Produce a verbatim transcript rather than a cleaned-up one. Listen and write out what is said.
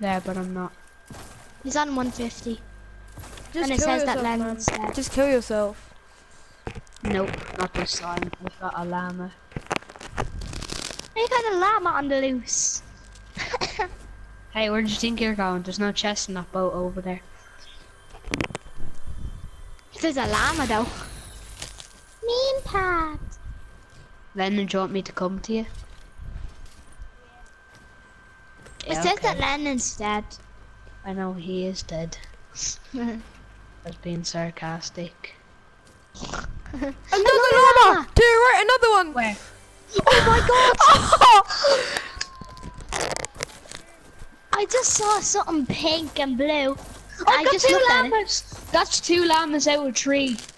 there, but I'm not. He's on one fifty. Just And it kill says that yourself, man. Lennon's dead. Just kill yourself. Nope, not this time. We've got a llama. You got a llama on the loose. Hey, where do you think you're going? There's no chest in that boat over there. There's a llama though. Mean Pat. Lennon, do you want me to come to you? It Yeah, says okay. that Lennon's dead. I know he is dead. I was being sarcastic. Another llama! To your right, another one! Where? Oh my god! I just saw something pink and blue. Oh, I got just two looked at it. llamas. That's two llamas out of three.